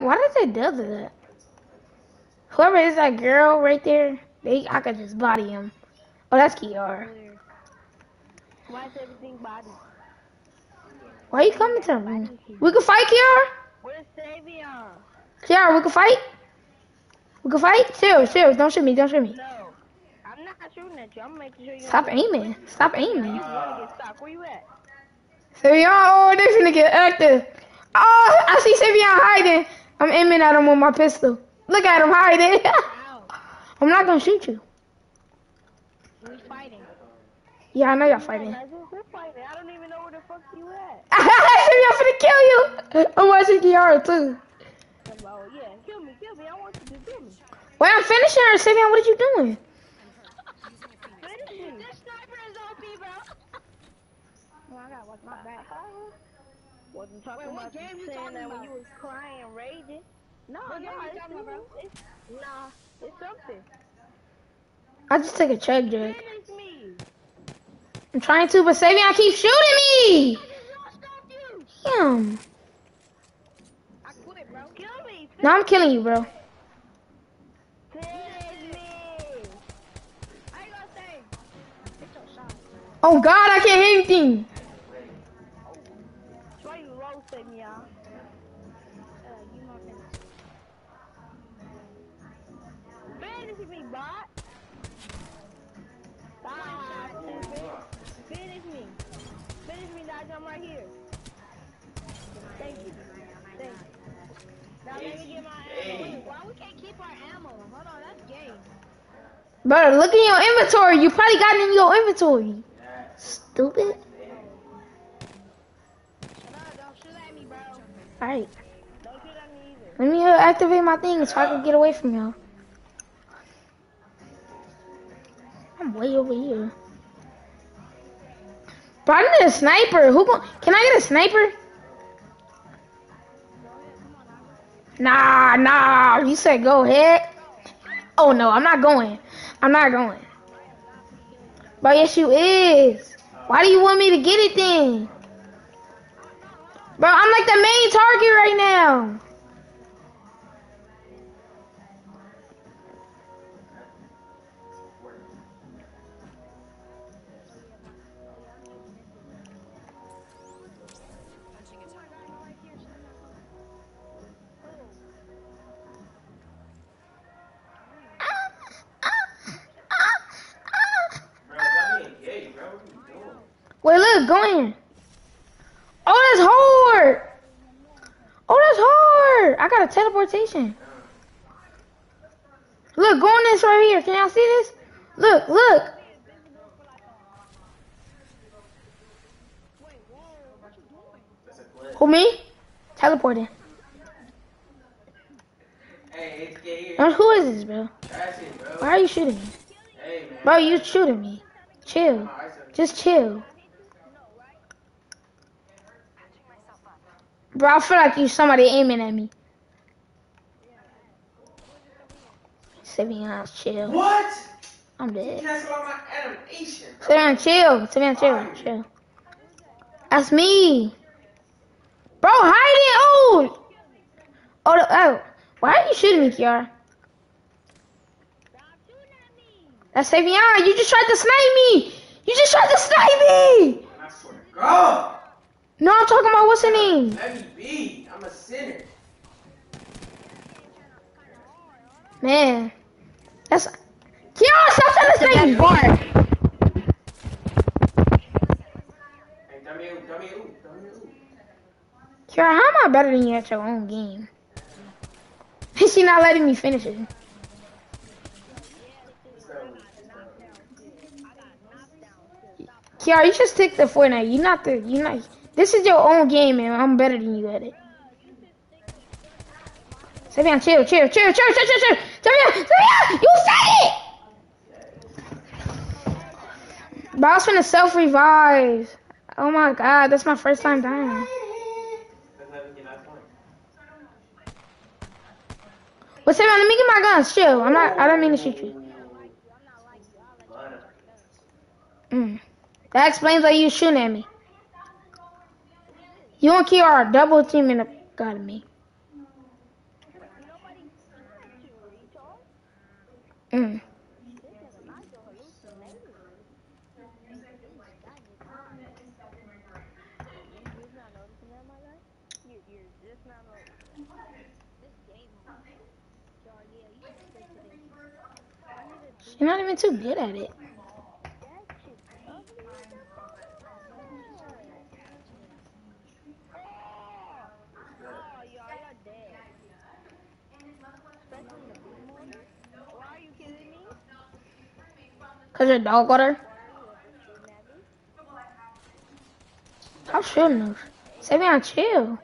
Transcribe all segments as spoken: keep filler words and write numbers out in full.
Why did they do that? Whoever is that girl right there, they I could just body him. Oh, that's Kiara. Why is everything body? Why are you coming to me? We can fight, Kiara? Where's Savion? Kiara, we can fight? We can fight? Chill, chill. Don't shoot me, don't shoot me. No. I'm not shooting at you. I'm making sure you Stop don't aiming. Stop aiming. You want to get stuck. Where you at? Savion, oh, they finna get active. Oh, I see Savion hiding. I'm aiming at him with my pistol. Look at him hiding. I'm not gonna shoot you. We're fighting. Yeah, I know y'all fighting. We're fighting. I don't even know where the fuck you at. Savion finna kill you. I'm watching Kiara too. Oh, yeah. Kill me, kill me. I want you to kill me. Wait, I'm finishing her. Savion, what are you doing? Finish me. This sniper is O P, bro. Oh, I gotta watch my back. Wasn't talking Wait, what about game you saying that about? When you was crying, raging. No, what no, it's, about? it's nah, it's something. I just took a check, Jake. Finish me. I'm trying to, but Savion keeps shooting me. Damn. I quit, bro. Kill me. No, I'm killing you, bro. Finish me. I ain't gonna say. It's your shot. Oh God, I can't hit anything. Why you roasting me, y'all? Uh, you not finish. Finish me, bot. Stop, stupid. Finish me. Finish me, Dodge. I'm right here. Thank you. Thank you. Now let me get my ammo. Wait, why we can't keep our ammo? Hold on, that's gay. Bro, look in your inventory. You probably got it in your inventory. Stupid. Don't shoot at me, bro. Alright. Don't shoot at me either. Let me uh, activate my thing so I can get away from y'all. I'm way over here. Bro, I need a sniper. Who go Can I get a sniper? Nah, nah. You said go ahead. Oh no, I'm not going. I'm not going. But yes, you is. Why do you want me to get it then? Bro, I'm like the main target right now. Wait, look, go in. Oh, that's hard. Oh, that's hard. I got a teleportation. Look, go on this right here. Can y'all see this? Look, look. Who, me? Teleporting. Now, who is this, bro? Why are you shooting me? Bro, you shooting me. Chill. Just chill. Bro, I feel like you somebody aiming at me. Savion, chill. What? I'm dead. Cancel all my animation. Savion, chill. Savion, chill. Chill. That's me. Bro, hide it. Oh. Oh, the, oh. Why are you shooting me, Kiara? That's Savion. You just tried to snipe me. You just tried to snipe me. I swear to God. No, I'm talking about what's her name? Let me be. I'm a sinner. Man. That's... Kiara, stop trying to snipe me. Bar. Hey, dummy, dummy, ooh, dummy, ooh. Kiara, how am I better than you at your own game? She not letting me finish it. Kiara, you just take the Fortnite. You not the you not this is your own game and I'm better than you at it. Savion, chill, chill, chill, chill, chill, chill, chill. Savion, Savion, you said it! Bro, I was finna self-revive. Oh my god, that's my first time dying. But Savion, let me get my guns. Chill. I'm not I don't mean to shoot you. Mm. That explains why you shooting at me. You and Kiara are double teaming up got me. not a, this game mode. So yeah, you should stick to this. I need a She's not even too good at it. that shit ugly as the fuck. Oh, oh, y'all, you're dead. Especially in the blue mortar. Why are you kidding me? Cause you're dog water. Water, you were just shooting at me. I'm shooting her. Savion, chill.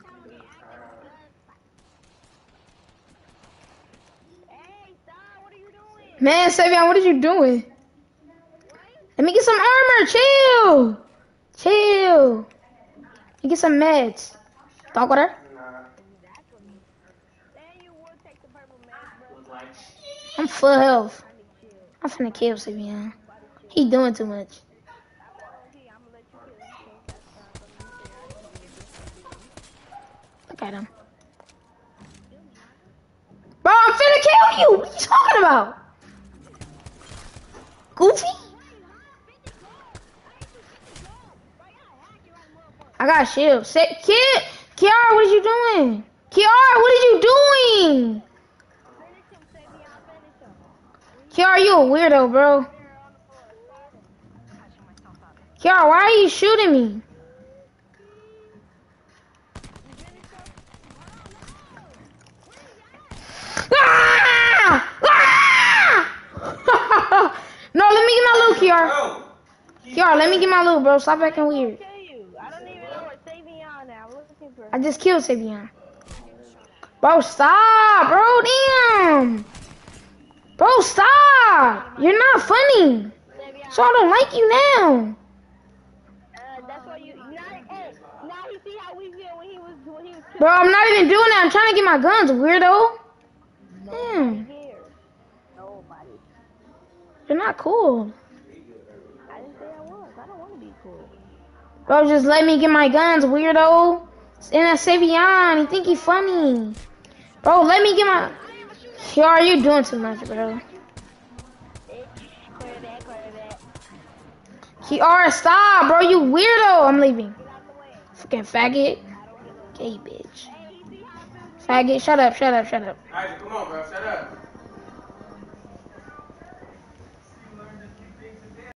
Hey, stop! What are you doing? Man, Savion, what are you doing? Let me get some armor. Chill. Chill. Let me get some meds. Dog water. Exactly. Then you would take the purple meds, bro. Look like I'm full health. I need chill. I'm finna kill Savion. Body chill. He doing too much. I'm not gonna kill you. I'm gonna let you kill him because that's not gonna be fair. I give you a different feeling. Look at him. Kill me, nigga. Bro, I'm finna kill you. What are you talking about? Goofy? I got shield. Say, kid, Kiara, what are you doing? Kiara, what are you doing? Finish him, Savion. Finish him. Kiara, you a weirdo, bro. There on the floor. Start him. Kiara, why are you shooting me? You finish him? Ah! Ah! No, let me get my loot, Kiara. bro. Kiara, let me get my loot, bro. Stop acting I'll weird. kill you. I don't even know where Savion now. I'm looking for I just killed Savion. Bro, stop, bro. Damn. Bro, stop. You're not funny. Savion. So I don't like you now. Uh, that's why you now. Hey, now you see how we feel when he was when he was Bro, I'm not even doing that. I'm trying to get my guns, weirdo. Damn. here. Nobody. You're not cool. I didn't say I was. I don't want to be cool. Bro, just let me get my guns, weirdo. And that's Savion. You think he funny. Bro, let me get my... Kiara, you're doing too much, bro. Clear that, clear that. Kiara, stop, bro. You weirdo. I'm leaving. Get out the way. Fucking faggot. I don't give a Gay bitch. Hey, you see how I feel? Faggot, shut up, shut up, shut up. Isaac, come on, bro. Shut up.